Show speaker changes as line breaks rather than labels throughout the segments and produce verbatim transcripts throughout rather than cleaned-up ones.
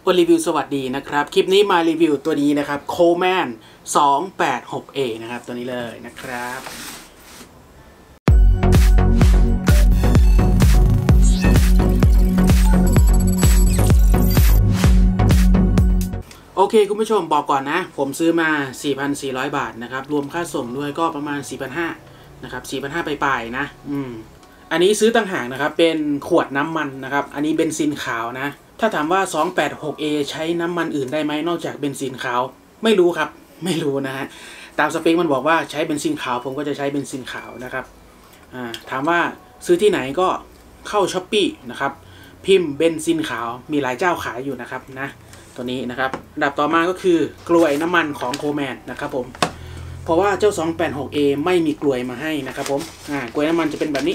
โอรีวิวสวัสดีนะครับคลิปนี้มารีวิวตัวนี้นะครับ Coleman สองแปดหก เอ นะครับตัวนี้เลยนะครับโอเคคุณผู้ชมบอกก่อนนะผมซื้อมา สี่พันสี่ร้อย บาทนะครับรวมค่าส่งด้วยก็ประมาณ สี่พันห้าร้อย นะครับ สี่พันห้าร้อย ปลายๆนะอืมอันนี้ซื้อต่างหากนะครับเป็นขวดน้ำมันนะครับอันนี้เบนซินขาวนะถ้าถามว่า สองแปดหก เอ ใช้น้ำมันอื่นได้ไหมนอกจากเบนซินขาวไม่รู้ครับไม่รู้นะฮะตามสเปคมันบอกว่าใช้เบนซินขาวผมก็จะใช้เบนซินขาวนะครับอ่าถามว่าซื้อที่ไหนก็เข้า ช้อปปี้ นะครับพิมพ์เบนซินขาวมีหลายเจ้าขายอยู่นะครับนะตัวนี้นะครับอันดับต่อมาก็คือกลวยน้ำมันของโคแมนนะครับผมเพราะว่าเจ้า สองแปดหก เอ ไม่มีกลวยมาให้นะครับผมอ่ากลวยน้ำมันจะเป็นแบบนี้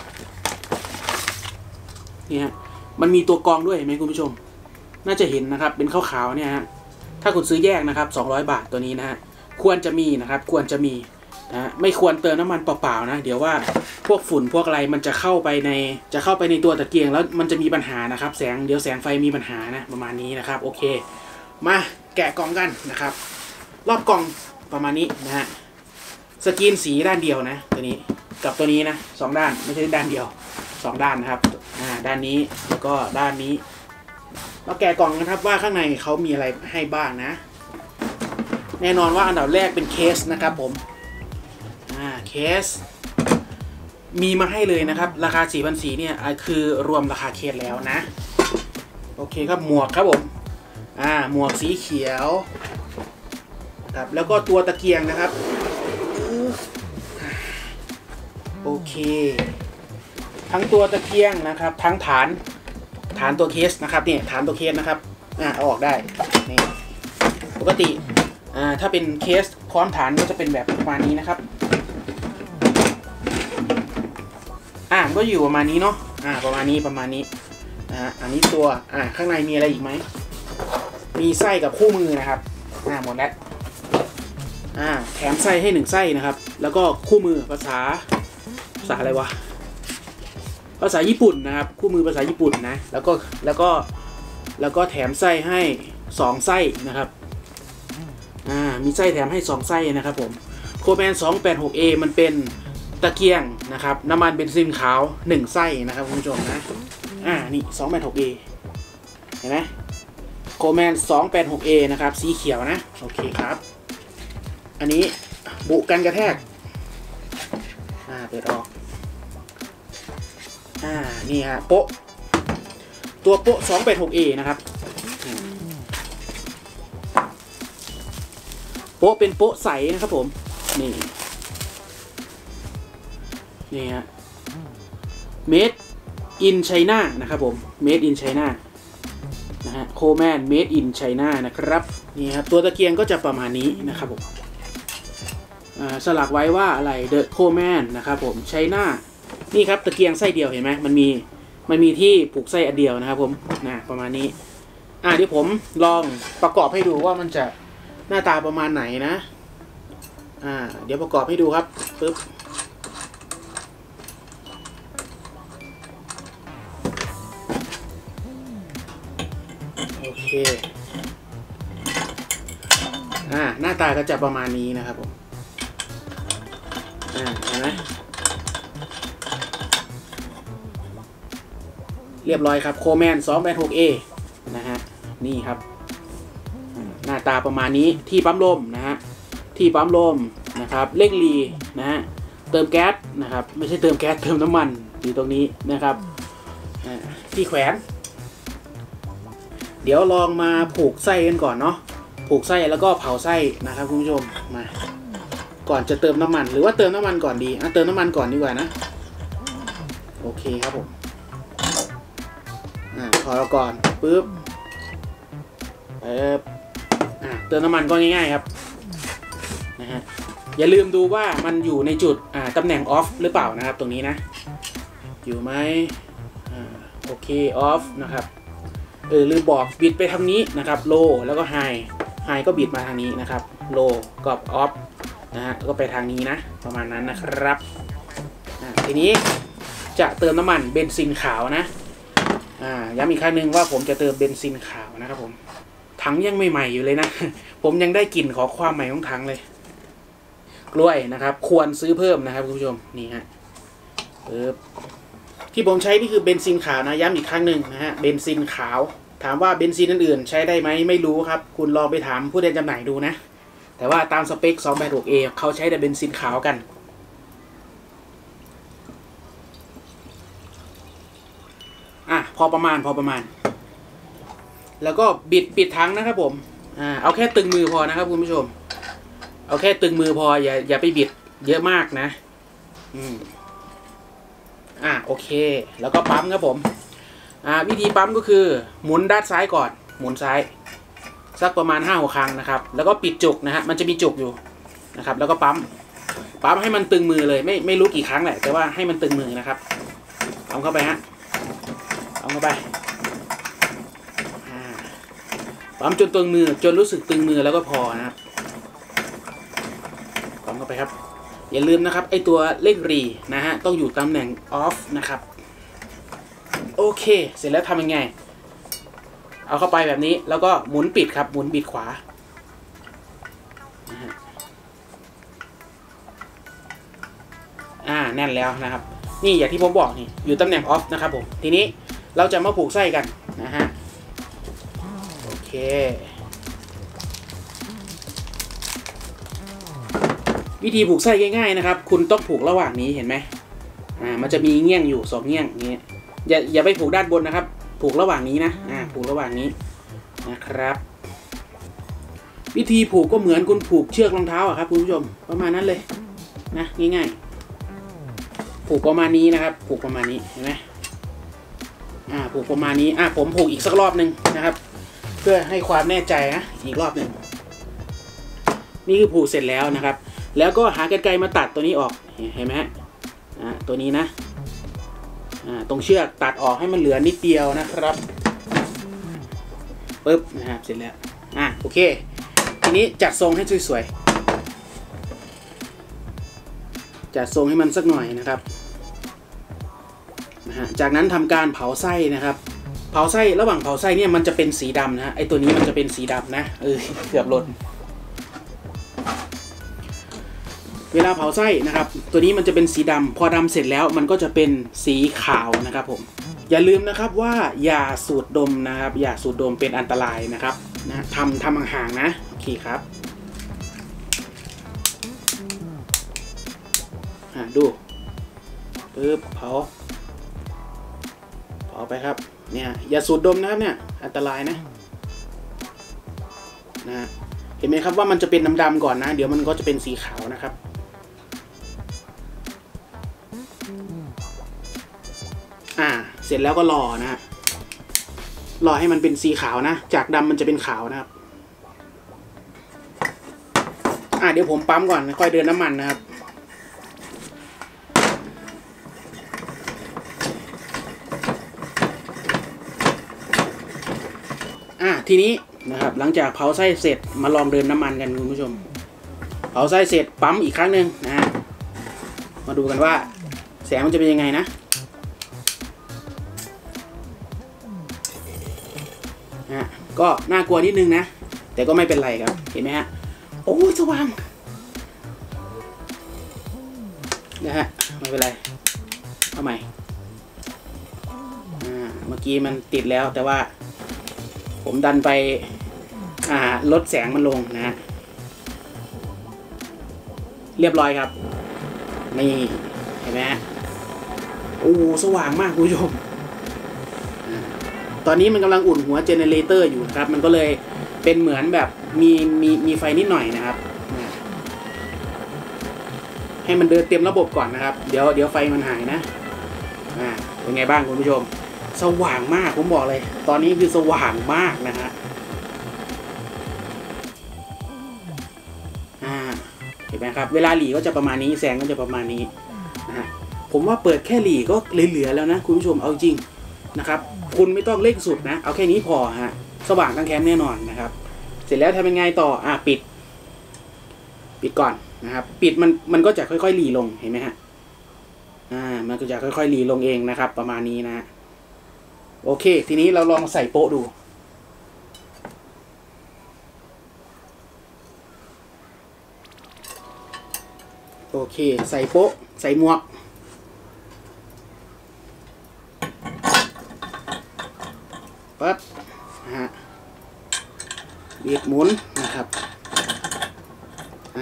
นี่ฮะมันมีตัวกรองด้วยไหมคุณผู้ชมน่าจะเห็นนะครับเป็นขาวๆเนี่ยฮะถ้าคุณซื้อแยกนะครับสองร้อยบาทตัวนี้นะฮะควรจะมีนะครับควรจะมีนะไม่ควรเติมน้ำมันเปล่าๆนะเดี๋ยวว่าพวกฝุ่นพวกอะไรมันจะเข้าไปในจะเข้าไปในตัวตะเกียงแล้วมันจะมีปัญหานะครับแสงเดี๋ยวแสงไฟมีปัญหานะประมาณนี้นะครับโอเคมาแกะกล่องกันนะครับรอบกล่องประมาณนี้นะฮะสกรีนสีด้านเดียวนะตัวนี้กับตัวนี้นะสองด้านไม่ใช่ด้านเดียวสองด้านนะครับอ่าด้านนี้แล้วก็ด้านนี้เราแกะกล่องนะครับว่าข้างในเขามีอะไรให้บ้างนะแน่นอนว่าอันดับแรกเป็นเคสนะครับผมอ่าเคสมีมาให้เลยนะครับราคา สี่พันสี่ร้อย เนี่ยคือรวมราคาเคสแล้วนะโอเคครับหมวกครับผมอ่าหมวกสีเขียวครับแล้วก็ตัวตะเกียงนะครับโอเคทั้งตัวตะเกียงนะครับทั้งฐานฐานตัวเคสนะครับเนี่ยฐานตัวเคสนะครับอ่าเอาออกได้นี่ปกติอ่าถ้าเป็นเคสพร้อมฐานก็จะเป็นแบบประมาณนี้นะครับอ่าก็อยู่ประมาณนี้เนาะอ่าประมาณนี้ประมาณนี้นะฮะอันนี้ตัวอ่าข้างในมีอะไรอีกไหมมีไส้กับคู่มือนะครับอ่าหมดแล้วอ่าแถมไส้ให้หนึ่งไส้นะครับแล้วก็คู่มือภาษาภาษาอะไรวะภาษาญี่ปุ่นนะครับคู่มือภาษาญี่ปุ่นนะแล้วก็แล้วก็แล้วก็แถมไส้ให้สองไส้นะครับอ่ามีไส้แถมให้สองไส้นะครับผมโคแมน สองแปดหก เอ มันเป็นตะเกียงนะครับน้ำมันเบนซินขาวหนึ่งไส้นะครับคุณผู้ชมนะอ่านี่ สองแปดหก เอ เห็นไหมโคแมน สองแปดหก เอ นะครับสีเขียวนะโอเคครับอันนี้บุกันกระแทกอ่าเปิดออกอ่านี่ฮะโป๊ะตัวโป๊ะ สองแปดหก เอ นะครับโป๊ะเป็นโป๊ะใสนะครับผมนี่นี่ฮะ Made in China นะครับผม Made in China นะฮะ Coleman Made in China นะครับนี่ครับตัวตะเกียงก็จะประมาณนี้นะครับผมสลักไว้ว่าอะไร The Coleman นะครับผม China นี่ครับตะเกียงไส้เดียวเห็นไหมมันมีมันมีที่ผูกไส้อันเดียวนะครับผมนะประมาณนี้อ่าเดี๋ยวผมลองประกอบให้ดูว่ามันจะหน้าตาประมาณไหนนะอ่าเดี๋ยวประกอบให้ดูครับปึ๊บโอเคอ่าหน้าตาก็จะประมาณนี้นะครับผมอ่าเห็นไหมเรียบร้อยครับโคแมน สองแปดหก เอ นะฮะนี่ครับหน้าตาประมาณนี้ที่ปั๊มลมนะฮะที่ปั๊มลมนะครับเร่งรีนะฮะเติมแก๊สนะครับไม่ใช่เติมแก๊สเติมน้ำมันอยู่ตรงนี้นะครับที่แขวนเดี๋ยวลองมาผูกไส้กันก่อนเนาะผูกไส้แล้วก็เผาไส้นะครับคุณผู้ชมมาก่อนจะเติมน้ำมันหรือว่าเติมน้ำมันก่อนดีอ่ะเติมน้ำมันก่อนดีกว่านะโอเคครับผมอ่าพอเราก่อนปึ๊บเอออ่าเติมน้ำมันก็ง่ายๆครับนะฮะอย่าลืมดูว่ามันอยู่ในจุดอ่าตำแหน่งออฟหรือเปล่านะครับตรงนี้นะอยู่ไหมอ่าโอเคออฟนะครับเออลืมบอกบิดไปทางนี้นะครับโลแล้วก็ไฮไฮก็บิดมาทางนี้นะครับโลกับออฟนะฮะก็ไปทางนี้นะประมาณนั้นนะครับทีนี้จะเติมน้ำมันเบนซินขาวนะอ่าย้ำอีกครั้งหนึ่งว่าผมจะเติมเบนซินขาวนะครับผมถังยังไม่ใหม่อยู่เลยนะ ผมยังได้กลิ่นของความใหม่ของถังเลยกล้วยนะครับควรซื้อเพิ่มนะครับคุณผู้ชมนี่ฮะเออที่ผมใช้นี่คือเบนซินขาวนะย้ำอีกครั้งหนึ่งนะฮะเบนซินขาวถามว่าเบนซินอื่นๆใช้ได้ไหมไม่รู้ครับคุณลองไปถามผู้แทนจำหน่ายดูนะแต่ว่าตามสเปค สองแปดหกเอ เขาใช้แต่เบนซินขาวกันอ่ะพอประมาณพอประมาณแล้วก็บิดปิดถังนะครับผมอ่าเอาแค่ตึงมือพอนะครับคุณผู้ชมเอาแค่ตึงมือพออย่าอย่าไปบิดเยอะมากนะอืมอ่ะโอเคแล้วก็ปั๊มครับผมอ่าวิธีปั๊มก็คือหมุนด้านซ้ายก่อนหมุนซ้ายสักประมาณห้าหกครั้งนะครับแล้วก็ปิดจุกนะฮะมันจะมีจุกอยู่นะครับแล้วก็ปั๊มปั๊มให้มันตึงมือเลยไม่ไม่รู้กี่ครั้งแหละแต่ว่าให้มันตึงมือนะครับปั๊มเข้าไปฮะปั๊มเข้าไปปั๊มจนตึงมือจนรู้สึกตึงมือแล้วก็พอนะครับปั๊มเข้าไปครับอย่าลืมนะครับไอตัวเลขรีนะฮะต้องอยู่ตำแหน่ง off นะครับโอเคเสร็จแล้วทำยังไงเอาเข้าไปแบบนี้แล้วก็หมุนปิดครับหมุนบิดขวาอ่าแน่นแล้วนะครับนี่อย่างที่ผมบอกนี่อยู่ตำแหน่ง off นะครับผมทีนี้เราจะมาผูกไส้กันนะฮะโอเควิธีผูกไส้ง่ายๆนะครับคุณต้องผูกระหว่างนี้เห็นไหมอ่ามันจะมีเงี้ยงอยู่สองเงี้ยงนี้อย่าอย่าไปผูกด้านบนนะครับผูกระหว่างนี้นะอ่าผูกระหว่างนี้นะครับวิธีผูกก็เหมือนคุณผูกเชือกรองเท้าอะครับคุณผู้ชมประมาณนั้นเลยนะง่ายๆผูกประมาณนี้นะครับผูกประมาณนี้เห็นไหมอ่าผูกประมาณนี้อ่าผมผูกอีกสักรอบหนึ่งนะครับเพื่อให้ความแน่ใจนะอีกรอบหนึ่งนี่คือผูกเสร็จแล้วนะครับแล้วก็หากรรไกรมาตัดตัวนี้ออกเห็นไหมฮะอ่าตัวนี้นะอ่าตรงเชือกตัดออกให้มันเหลือนิดเดียวนะครับปึ๊บนะครับเสร็จแล้วอ่ะโอเคทีนี้จัดทรงให้สวยๆจัดทรงให้มันสักหน่อยนะครับนะฮะจากนั้นทำการเผาไส้นะครับเผาไส้ระหว่างเผาไส้เนี่ยมันจะเป็นสีดำนะฮะไอตัวนี้มันจะเป็นสีดำนะเออเกือบหล่นเวลาเผาไส้นะครับตัวนี้มันจะเป็นสีดำพอดำเสร็จแล้วมันก็จะเป็นสีขาวนะครับผมอย่าลืมนะครับว่าอย่าสูดดมนะครับอย่าสูดดมเป็นอันตรายนะครับนะทำทำห่างๆนะโอเคครับอ่ะดูปึ๊บเผาเผาไปครับเนี่ยอย่าสูดดมนะครับเนี่ยอันตรายนะนะเห็นไหมครับว่ามันจะเป็นดำๆก่อนนะเดี๋ยวมันก็จะเป็นสีขาวนะครับอ่าเสร็จแล้วก็รอนะฮะรอให้มันเป็นสีขาวนะจากดำมันจะเป็นขาวนะครับอ่าเดี๋ยวผมปั๊มก่อนค่อยเดินน้ำมันนะครับอ่าทีนี้นะครับหลังจากเผาไส้เสร็จมาลองเดินน้ำมันกันคุณผู้ชมเผาไส้เสร็จปั๊มอีกครั้งหนึ่งนะมาดูกันว่าแสงมันจะเป็นยังไงนะฮะก็น่ากลัวนิดนึงนะแต่ก็ไม่เป็นไรครับเห็นไหมฮะโอ้สว่างนะฮะไม่เป็นไรเอาใหม่อ่าเมื่อกี้มันติดแล้วแต่ว่าผมดันไปอ่าลดแสงมันลงนะฮะเรียบร้อยครับนี่เห็นไหมฮะโอ้สว่างมากคุณผู้ชมตอนนี้มันกำลังอุ่นหัวเจเนเรเตอร์อยู่ครับมันก็เลยเป็นเหมือนแบบมีมีมีไฟนิดหน่อยนะครับให้มันเดินเต็มระบบก่อนนะครับเดี๋ยวเดี๋ยวไฟมันหายนะอ่าเป็นไงบ้างคุณผู้ชมสว่างมากผมบอกเลยตอนนี้คือสว่างมากนะฮะอ่าเห็นไหมครับเวลาหลีก็จะประมาณนี้แสงก็จะประมาณนี้นะฮะผมว่าเปิดแค่หลีก็เหลือๆแล้วนะคุณผู้ชมเอาจริงนะครับคุณไม่ต้องเร่งสุดนะเอาแค่นี้พอฮะสว่างทั้งแคมป์แน่นอนนะครับเสร็จแล้วทำยังไงต่ออ่ะปิดปิดก่อนนะครับปิดมันมันก็จะค่อยๆหลีลงเห็นไหมฮะอ่ามันก็จะค่อยๆหลีลงเองนะครับประมาณนี้นะโอเคทีนี้เราลองใส่โป๊ะดูโอเคใส่โป๊ะใส่หมวกปั๊บนะฮะบีบหมุนนะครับอ่า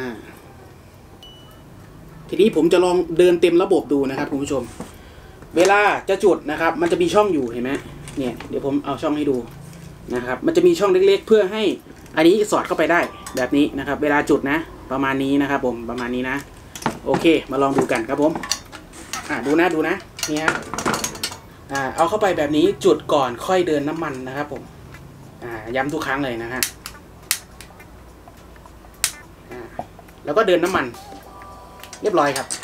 ทีนี้ผมจะลองเดินเต็มระบบดูนะครับคุณผู้ชมเวลาจะจุดนะครับมันจะมีช่องอยู่เห็นไหมเนี่ยเดี๋ยวผมเอาช่องให้ดูนะครับมันจะมีช่องเล็กๆเพื่อให้อันนี้สอดเข้าไปได้แบบนี้นะครับเวลาจุดนะประมาณนี้นะครับผมประมาณนี้นะโอเคมาลองดูกันครับผมอ่าดูนะดูนะนี่ฮะอ่าเอาเข้าไปแบบนี้จุดก่อนค่อยเดินน้ำมันนะครับผมอ่าย้ำทุกครั้งเลยนะฮะอ่าแล้วก็เดินน้ำมันเรียบร้อยครับ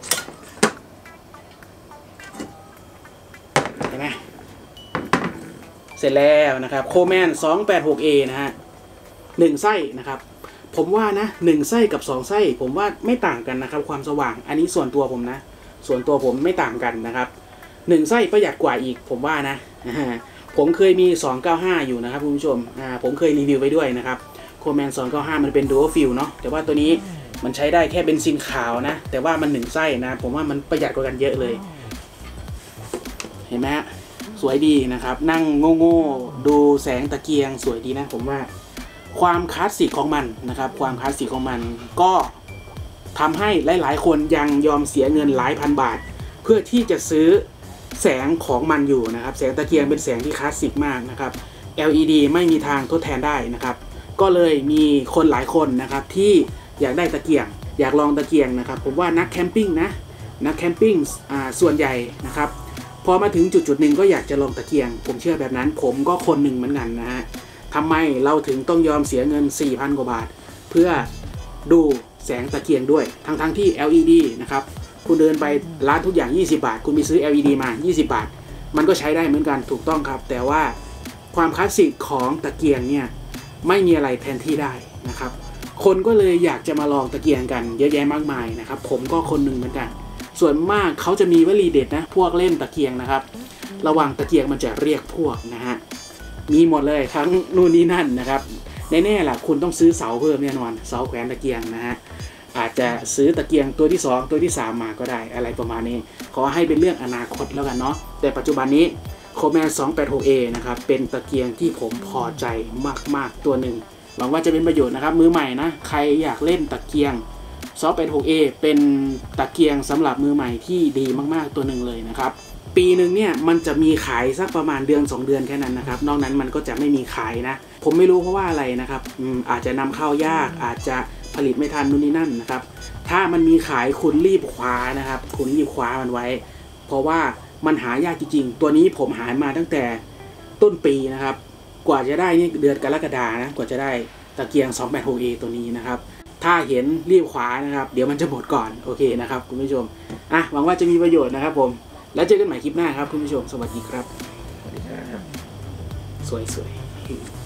เห็นไหมเสร็จแล้วนะครับโคแมน สองแปดหกเอ นะฮะหนึ่งไส้นะครับผมว่านะหนึ่งไส้กับสองไส้ผมว่าไม่ต่างกันนะครับความสว่างอันนี้ส่วนตัวผมนะส่วนตัวผมไม่ต่างกันนะครับหนึ่งไส้ประหยัดกว่าอีกผมว่านะผมเคยมีสองเก้าห้าอยู่นะครับคุณผู้ชมอ่าผมเคยรีวิวไปด้วยนะครับโคแมน สองเก้าห้ามันเป็นดูอัลฟิลเนาะแต่ว่าตัวนี้มันใช้ได้แค่เบนซินขาวนะแต่ว่ามันหนึ่งไส้นะผมว่ามันประหยัดกว่ากันเยอะเลยเห็นไหมฮะสวยดีนะครับนั่งโง่ๆดูแสงตะเกียงสวยดีนะผมว่าความคลาสสิกของมันนะครับความคลาสสิกของมันก็ทำให้หลายๆคนยังยอมเสียเงินหลายพันบาทเพื่อที่จะซื้อแสงของมันอยู่นะครับแสงตะเกียงเป็นแสงที่คลาสสิกมากนะครับ แอล อี ดี ไม่มีทางทดแทนได้นะครับก็เลยมีคนหลายคนนะครับที่อยากได้ตะเกียงอยากลองตะเกียงนะครับผมว่านักแคมปิ้งนะนักแคมปิ้งอ่าส่วนใหญ่นะครับพอมาถึงจุดจุดหนึ่งก็อยากจะลองตะเกียงผมเชื่อแบบนั้นผมก็คนหนึ่งเหมือนกันนะฮะทำไมเราถึงต้องยอมเสียเงิน สี่พัน กว่าบาทเพื่อดูแสงตะเกียงด้วยทั้งทั้งที่ แอล อี ดี นะครับคุณเดินไปร้านทุกอย่างยี่สิบบาทคุณไปซื้อ แอล อี ดี มายี่สิบบาทมันก็ใช้ได้เหมือนกันถูกต้องครับแต่ว่าความคลาสสิกของตะเกียงเนี่ยไม่มีอะไรแทนที่ได้นะครับคนก็เลยอยากจะมาลองตะเกียงกันเยอะแยะมากมายนะครับผมก็คนหนึ่งเหมือนกันส่วนมากเขาจะมีวลีเด็ดนะพวกเล่นตะเกียงนะครับระหว่างตะเกียงมันจะเรียกพวกนะฮะมีหมดเลยทั้งนู่นนี่นั่นนะครับแน่ๆล่ะคุณต้องซื้อเสาเพิ่มแน่นอนเสาแขวนตะเกียงนะฮะอาจจะซื้อตะเกียงตัวที่สองตัวที่สามมาก็ได้อะไรประมาณนี้ขอให้เป็นเรื่องอนาคตแล้วกันเนาะแต่ปัจจุบันนี้โคแมน สองแปดหกเอ นะครับเป็นตะเกียงที่ผมพอใจมากๆตัวหนึ่งหวังว่าจะเป็นประโยชน์นะครับมือใหม่นะใครอยากเล่นตะเกียง สองแปดหกเอ เป็นตะเกียงสำหรับมือใหม่ที่ดีมากๆตัวหนึ่งเลยนะครับปีหนึ่งเนี่ยมันจะมีขายสักประมาณเดือนสองเดือนแค่นั้นนะครับนอกนั้นมันก็จะไม่มีขายนะผมไม่รู้เพราะว่าอะไรนะครับอืมอาจจะนำเข้ายากอาจจะผลิตไม่ทันนู่นนี่นั่นนะครับถ้ามันมีขายคุณรีบคว้านะครับคุณรีบคว้ามันไว้เพราะว่ามันหายากจริงๆตัวนี้ผมหามาตั้งแต่ต้นปีนะครับกว่าจะได้นี่เดือนกรกฎานะกว่าจะได้ตะเกียง สองแปดหกเอ ตัวนี้นะครับถ้าเห็นรีบคว้านะครับเดี๋ยวมันจะหมดก่อนโอเคนะครับคุณผู้ชมอ่ะหวังว่าจะมีประโยชน์นะครับผมแล้วเจอกันใหม่คลิปหน้าครับคุณผู้ชมสวัสดีครับสวัสดีครับสวยๆ